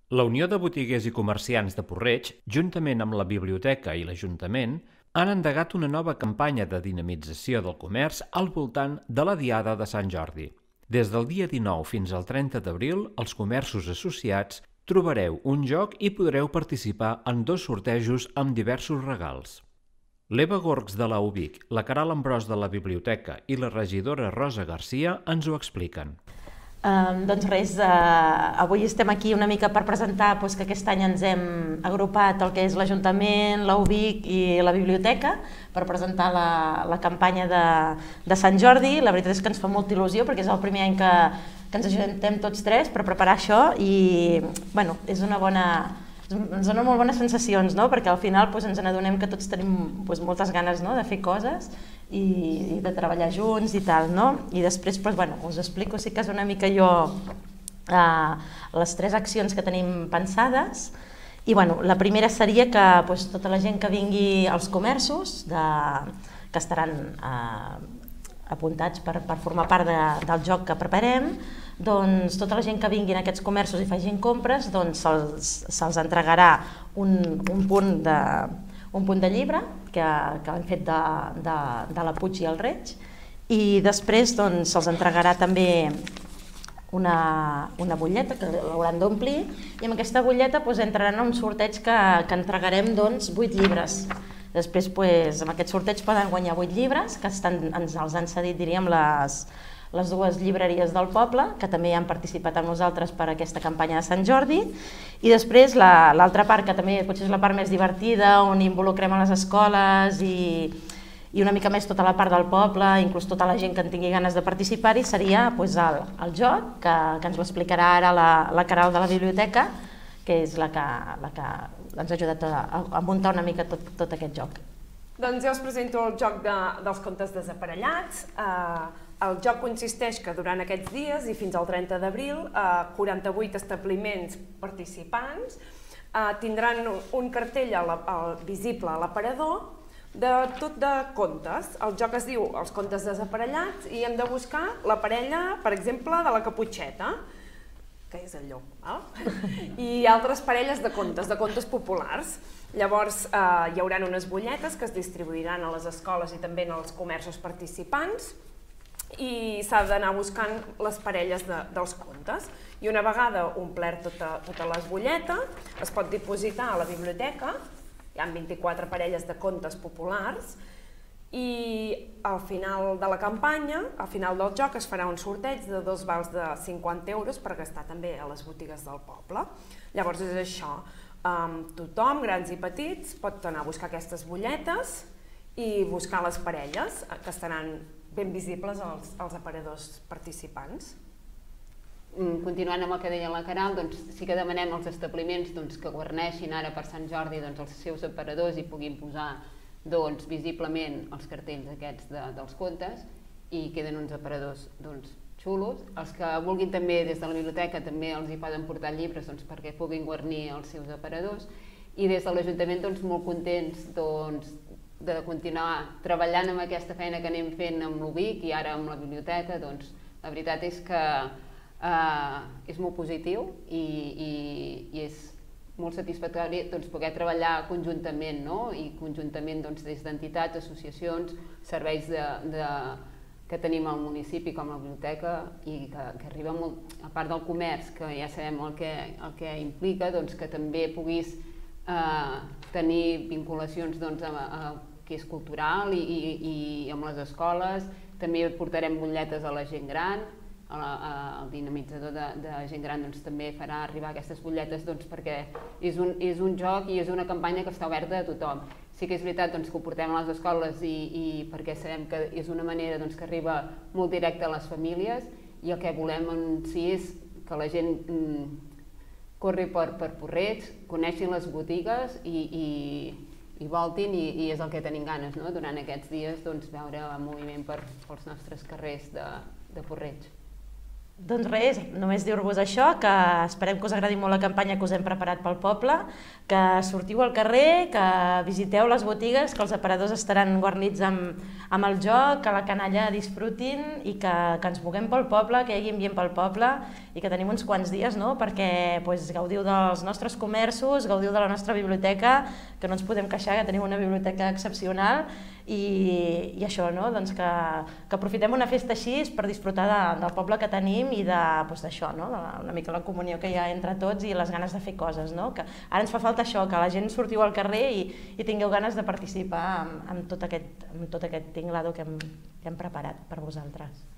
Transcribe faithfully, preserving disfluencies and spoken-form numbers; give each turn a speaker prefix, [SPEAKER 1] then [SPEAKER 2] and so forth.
[SPEAKER 1] La Unió de Botiguers i Comerciants de Porreig, juntament amb la Biblioteca i l'Ajuntament, han endegat una nova campanya de dinamització del comerç al voltant de la Diada de Sant Jordi. Des del dia dinou fins al trenta d'abril, als comerços associats trobareu un joc i podreu participar en dos sortejos amb diversos regals. L'Eva Gorgs de la U B I C, la Caral Ambròs de la Biblioteca i la regidora Rosa Garcia ens ho expliquen.
[SPEAKER 2] Um, doncs res, uh, avui estem aquí una mica per presentar pues, que aquest any ens hem agrupat el que és l'Ajuntament, la U B I C i la Biblioteca per presentar la, la campanya de, de Sant Jordi. La veritat és que ens fa molta il·lusió perquè és el primer any que, que ens ajuntem tots tres per preparar això i bueno, és una bona, ens dona molt bones sensacions, no? Perquè al final pues, ens n'adonem que tots tenim pues, moltes ganes, no? De fer coses i, i de treballar junts i tal, no? I després pues, bueno, us explico sí que és una mica jo eh, les tres accions que tenim pensades. I bueno, la primera seria que pues, tota la gent que vingui als comerços, de, que estaran eh, apuntats per, per formar part de, del joc que preparem, doncs tota la gent que vingui en aquests comerços i facin compres, doncs se'ls se entregarà un, un, punt de, un punt de llibre que, que hem fet de, de, de la Puig i el Reig, i després doncs, se'ls entregarà també una, una butlleta que l'hauran d'omplir, i amb aquesta butlleta doncs, entraran a un sorteig que, que entregarem doncs, vuit llibres. Després, doncs, amb aquest sorteig poden guanyar vuit llibres, que estan, ens els han cedit, diríem, les, les dues llibreries del poble, que també han participat amb nosaltres per aquesta campanya de Sant Jordi. I després l'altra la, part, que també potser és la part més divertida, on involucrem a les escoles i, i una mica més tota la part del poble, inclús tota la gent que en tingui ganes de participar-hi, seria doncs, el, el joc, que, que ens ho explicarà ara la, la Caral de la Biblioteca, que és la que, la que ens ha ajudat a, a muntar una mica tot, tot aquest joc.
[SPEAKER 3] Doncs jo us presento el joc de, dels contes desaparellats. Eh, el joc consisteix que durant aquests dies i fins al trenta d'abril, eh, quaranta-vuit establiments participants eh, tindran un cartell a la, a, visible a l'aparador de tot de contes. El joc es diu Els contes desaparellats i hem de buscar la parella, per exemple, de la Caputxeta, que és el llop, eh? I altres parelles de contes, de contes populars. Llavors eh, hi haurà unes butlletes que es distribuiran a les escoles i també als comerços participants i s'ha d'anar buscant les parelles de, dels contes. I una vegada omplert tota, tota les butlletes, es pot dipositar a la biblioteca, hi ha vint-i-quatre parelles de contes populars, i al final de la campanya, al final del joc, es farà un sorteig de dos vals de cinquanta euros per gastar també a les botigues del poble. Llavors és això, um, tothom, grans i petits, pot anar a buscar aquestes butlletes i buscar les parelles que estaran ben visibles als, als aparadors participants.
[SPEAKER 4] Continuant amb el que deia la Caral, doncs, sí que demanem als establiments doncs, que guarneixin ara per Sant Jordi doncs, els seus aparadors i puguin posar doncs, visiblement els cartells aquests de, dels contes i queden uns aparadors doncs, xulos. Els que vulguin també des de la biblioteca també els hi poden portar llibres doncs, perquè puguin guarnir els seus aparadors, i des de l'Ajuntament doncs, molt contents doncs, de continuar treballant amb aquesta feina que anem fent amb l'U B I C i ara amb la biblioteca. Doncs, la veritat és que eh, és molt positiu i, i, i és molt satisfactori doncs, poder treballar conjuntament, no? I conjuntament doncs, des d'entitats, associacions, serveis de, de, que tenim al municipi com la biblioteca i que, que arriba molt, a part del comerç, que ja sabem el que, el que implica, doncs, que també puguis eh, tenir vinculacions doncs, a, a, que és cultural i, i, i amb les escoles. També portarem butlletes a la gent gran. El dinamitzador de, de gent gran doncs, també farà arribar aquestes butlletes doncs, perquè és un, és un joc i és una campanya que està oberta a tothom. Sí que és veritat doncs, que ho portem a les escoles i, i perquè sabem que és una manera doncs, que arriba molt directa a les famílies, i el que volem en si és que la gent mm, corri per, per Porreig, coneixin les botigues i, i, i voltin, i, i és el que tenim ganes, no? Durant aquests dies doncs, veure el moviment per, pels nostres carrers de, de Porreig.
[SPEAKER 2] Doncs res, només dir-vos això, que esperem que us agradi molt la campanya que us hem preparat pel poble, que sortiu al carrer, que visiteu les botigues, que els aparadors estaran guarnits amb, amb el joc, que la canalla disfrutin i que, que ens moguem pel poble, que hi hagi ambient pel poble i que tenim uns quants dies, no?, perquè pues, gaudiu dels nostres comerços, gaudiu de la nostra biblioteca, que no ens podem queixar, que tenim una biblioteca excepcional i, i això, no?, doncs que, que aprofitem una festa així per disfrutar de, del poble que tenim i d'això, no?, de una mica la comunió que hi ha entre tots i les ganes de fer coses, no?, que ara ens fa falta això, que la gent sortiu al carrer i, i tingueu ganes de participar amb, amb, tot aquest, amb tot aquest tinglado que hem, que hem preparat per vosaltres.